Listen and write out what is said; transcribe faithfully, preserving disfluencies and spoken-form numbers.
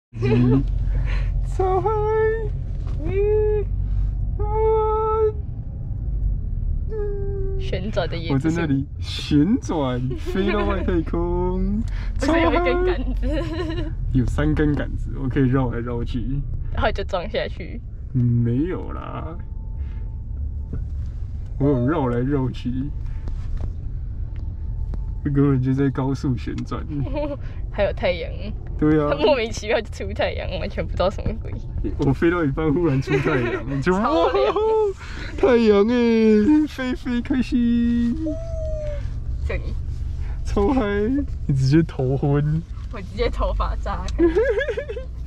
一，超嗨！一，我， 旋转的椰子树， 我在那里旋转，飞到外太空， 不是有一根杆子， 有三根杆子，我可以绕来绕去， 然后就撞下去。 没有啦，我有绕来绕去。根本就在高速旋转， 还有太阳， 对啊， 莫名其妙就出太阳，完全不知道什么鬼。 我飞到一半，忽然出太阳，就哇，太阳哎，飞飞开心， 就你， 超嗨，你直接头昏， 我直接头发炸开。